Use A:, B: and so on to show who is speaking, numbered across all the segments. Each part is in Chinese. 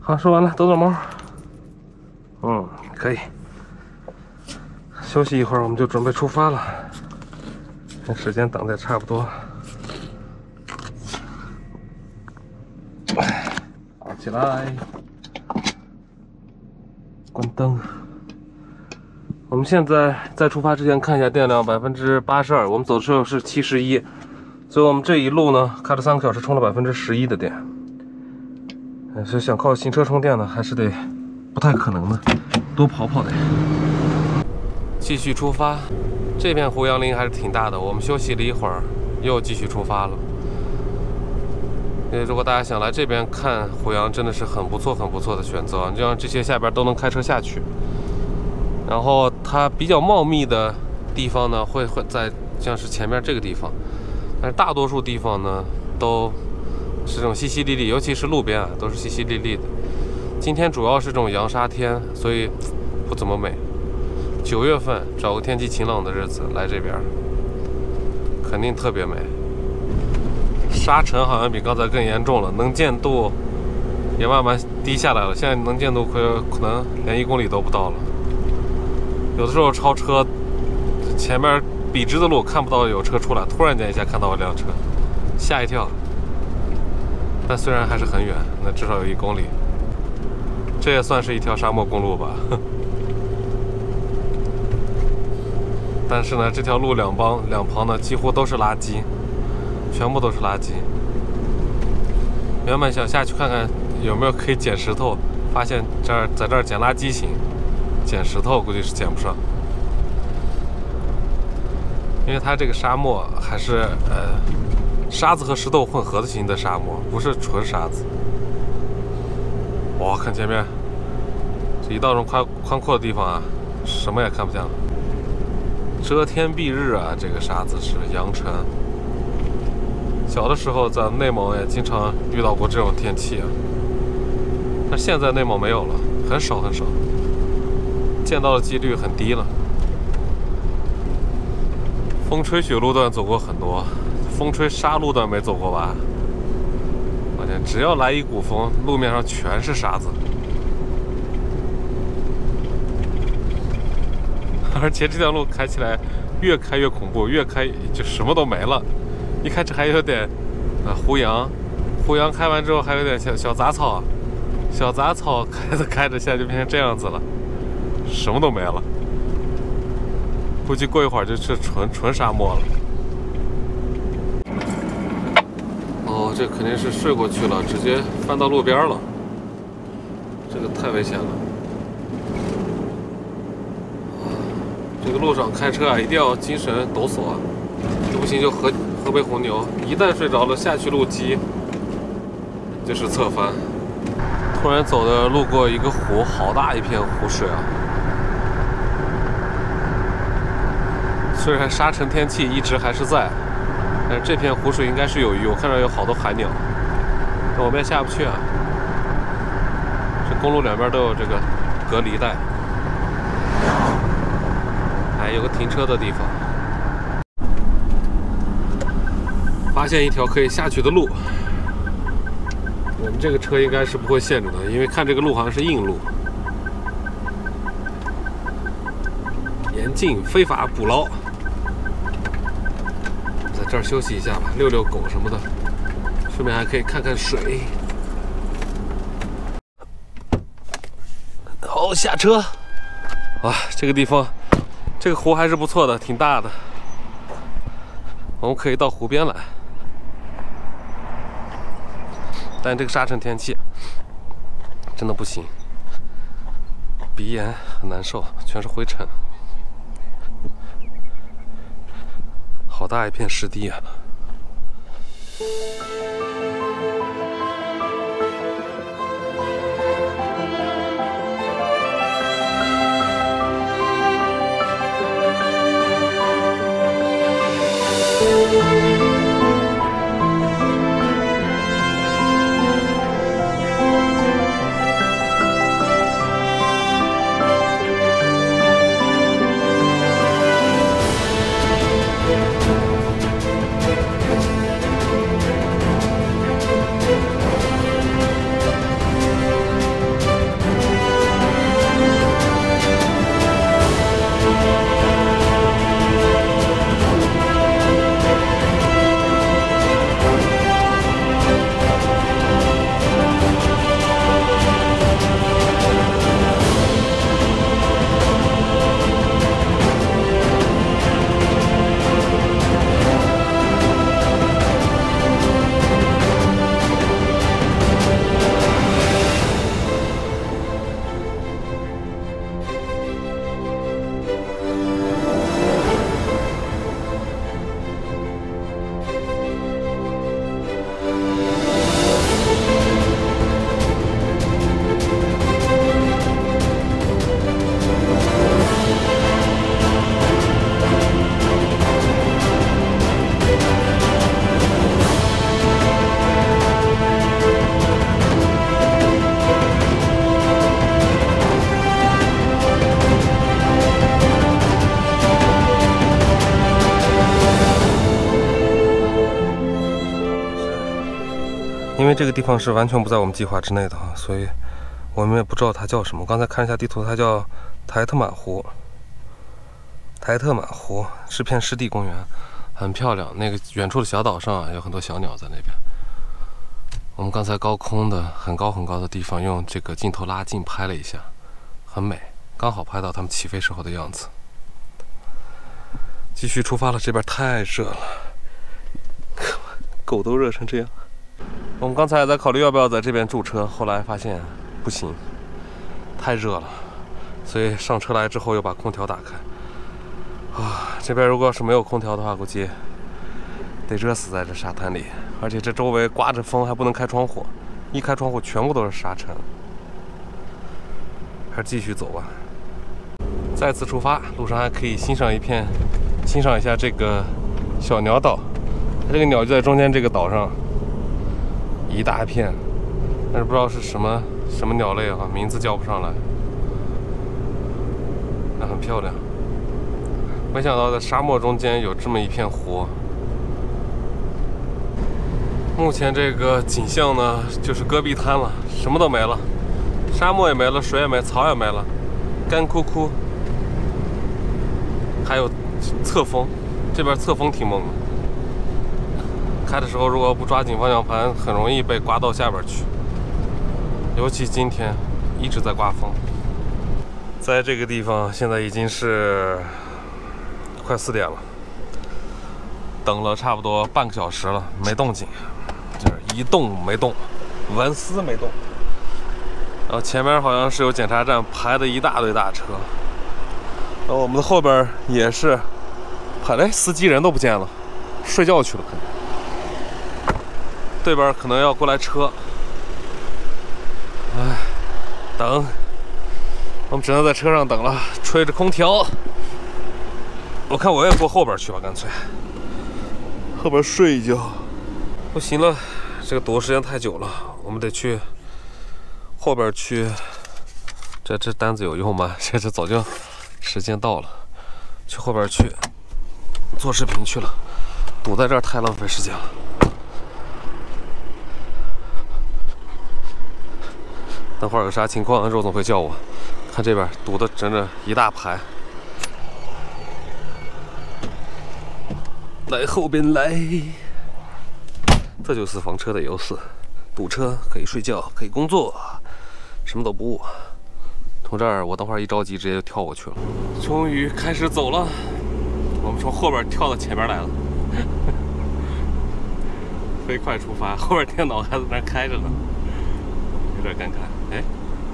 A: 好，说完了，抖抖毛。可以。休息一会儿，我们就准备出发了。时间等的也差不多。好，起来，关灯。我们现在在出发之前看一下电量82%，我们走的时候是71，所以我们这一路呢开了3个小时，充了11%的电。所以想靠行车充电呢，还是得不太可能的，多跑跑得。继续出发，这片胡杨林还是挺大的。我们休息了一会儿，又继续出发了。如果大家想来这边看胡杨，真的是很不错的选择。这样这些下边都能开车下去。然后它比较茂密的地方呢，会在像是前面这个地方，但是大多数地方呢都是这种淅淅沥沥，尤其是路边啊，都是淅淅沥沥的。今天主要是这种扬沙天，所以不怎么美。9月份找个天气晴朗的日子来这边，肯定特别美。沙尘好像比刚才更严重了，能见度也慢慢低下来了。现在能见度可能连1公里都不到了。有的时候超车，前面笔直的路看不到有车出来，突然间一下看到一辆车，吓一跳。但虽然还是很远，那至少有1公里，这也算是一条沙漠公路吧。但是呢，这条路两旁呢几乎都是垃圾，全部都是垃圾。原本想下去看看有没有可以捡石头，发现在这儿捡垃圾行，捡石头估计是捡不上，因为它这个沙漠还是沙子和石头混合的型的沙漠，不是纯沙子。哇，看前面这一道这种宽阔的地方啊，什么也看不见了。遮天蔽日啊，这个沙子是扬尘。小的时候在内蒙也经常遇到过这种天气啊，但现在内蒙没有了，很少，见到的几率很低了。风吹雪路段走过很多，风吹沙路段没走过吧？我天，只要来一股风，路面上全是沙子。而且这条路开起来越开越恐怖，越开就什么都没了。一开始还有点胡杨开完之后还有点小杂草，小杂草开着现在就变成这样子了，什么都没了。估计过一会儿就是纯沙漠了。哦，这肯定是睡过去了，直接翻到路边了，这个太危险了。这个路上开车啊，一定要精神抖擞啊，不行就喝杯红牛。一旦睡着了，下去路基就是侧翻。突然路过一个湖，好大一片湖水啊！虽然沙尘天气一直还是在，但是这片湖水应该是有鱼，我看到有好多海鸟，但我们也下不去啊。这公路两边都有这个隔离带。还有个停车的地方，发现一条可以下去的路。我们这个车应该是不会陷住的，因为看这个路好像是硬路。严禁非法捕捞，在这儿休息一下吧，遛遛狗什么的，顺便还可以看看水。好，下车。哇，这个地方。这个湖还是不错的，挺大的，我们可以到湖边来。但这个沙尘天气真的不行，鼻炎很难受，全是灰尘，好大一片湿地啊！ 为这个地方是完全不在我们计划之内的哈，所以我们也不知道它叫什么。我刚才看一下地图，它叫台特满湖。台特满湖是片湿地公园，很漂亮。那个远处的小岛上啊，有很多小鸟在那边。我们刚才高空的很高很高的地方，用这个镜头拉近拍了一下，很美，刚好拍到它们起飞时候的样子。继续出发了，这边太热了，狗都热成这样。我们刚才还在考虑要不要在这边驻车，后来发现不行，太热了，所以上车来之后又把空调打开。啊，这边如果要是没有空调的话，估计得热死在这沙滩里，而且这周围刮着风，还不能开窗户，一开窗户全部都是沙尘。还是继续走吧。再次出发，路上还可以欣赏一下这个小鸟岛。它这个鸟就在中间这个岛上，一大片，但是不知道是什么鸟类啊，名字叫不上来。那很漂亮。没想到在沙漠中间有这么一片湖。目前这个景象呢，就是戈壁滩了，什么都没了，沙漠也没了，水也没，草也没了，干枯枯。还有侧风，这边侧风挺猛的，开的时候如果不抓紧方向盘，很容易被刮到下边去。尤其今天一直在刮风。在这个地方，现在已经是快4点了，等了差不多半个小时了，没动静，就是一动没动，纹丝没动。然后前面好像是有检查站排的一大堆大车，然后我们的后边也是排的，司机人都不见了，睡觉去了可能。对边可能要过来车，哎，等，我们只能在车上等了，吹着空调。我看我也过后边去吧，干脆后边睡一觉。不行了，这个堵时间太久了，我们得去后边去。这单子有用吗？这早就时间到了，去后边去做视频去了，堵在这儿太浪费时间了。等会儿有啥情况，肉总会叫我。看这边堵的整整一大排。来后边来，这就是房车的优势，堵车可以睡觉，可以工作，什么都不误。从这儿我等会儿一着急直接就跳过去了。终于开始走了，我们从后边跳到前面来了，飞快出发，后边电脑还在那开着呢，有点尴尬。哎，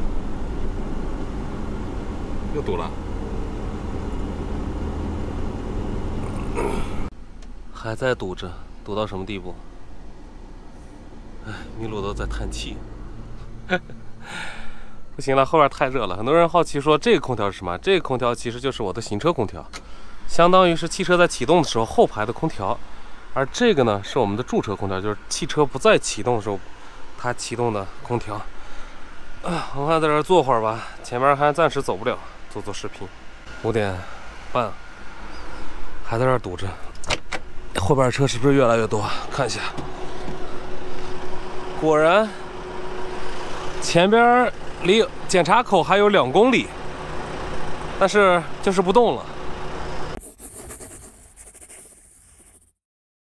A: 又堵了。还在堵着，堵到什么地步？哎，麋鹿都在叹气。不行了，后边太热了。很多人好奇说这个空调是什么？这个空调其实就是我的行车空调，相当于是汽车在启动的时候后排的空调。而这个呢是我们的驻车空调，就是汽车不再启动的时候它启动的空调。我看在这儿坐会儿吧，前面还暂时走不了，做视频。5点半，还在这儿堵着。后边车是不是越来越多？看一下，果然，前边离检查口还有2公里，但是就是不动了。